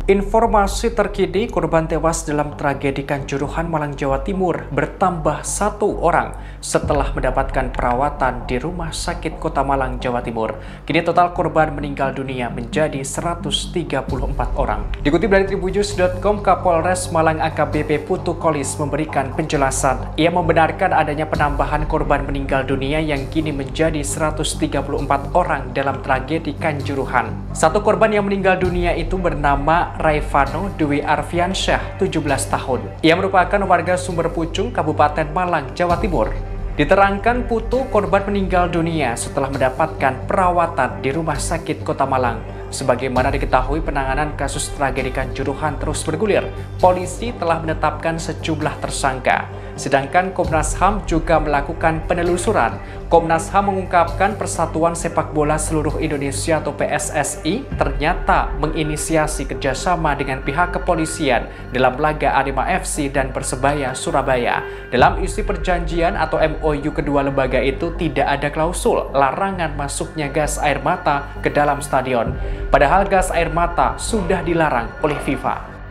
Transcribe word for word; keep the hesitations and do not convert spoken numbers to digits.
Informasi terkini korban tewas dalam tragedi Kanjuruhan, Malang, Jawa Timur bertambah satu orang setelah mendapatkan perawatan di Rumah Sakit Kota Malang, Jawa Timur. Kini total korban meninggal dunia menjadi seratus tiga puluh empat orang. Dikutip dari tribunnews titik com, Kapolres Malang A K B P Putu Kolis memberikan penjelasan. Ia membenarkan adanya penambahan korban meninggal dunia yang kini menjadi seratus tiga puluh empat orang dalam tragedi Kanjuruhan. Satu korban yang meninggal dunia itu bernama Raifano Dwi Arfiansyah, tujuh belas tahun. Ia merupakan warga Sumber Pucung, Kabupaten Malang, Jawa Timur. Diterangkan Putu korban meninggal dunia setelah mendapatkan perawatan di Rumah Sakit Kota Malang. Sebagaimana diketahui, penanganan kasus tragedi Kanjuruhan terus bergulir. Polisi telah menetapkan sejumlah tersangka. Sedangkan Komnas H A M juga melakukan penelusuran. Komnas H A M mengungkapkan Persatuan Sepak Bola Seluruh Indonesia atau P S S I ternyata menginisiasi kerjasama dengan pihak kepolisian dalam laga Arema F C dan Persebaya Surabaya. Dalam isi perjanjian atau M O U kedua lembaga itu tidak ada klausul larangan masuknya gas air mata ke dalam stadion. Padahal gas air mata sudah dilarang oleh FIFA.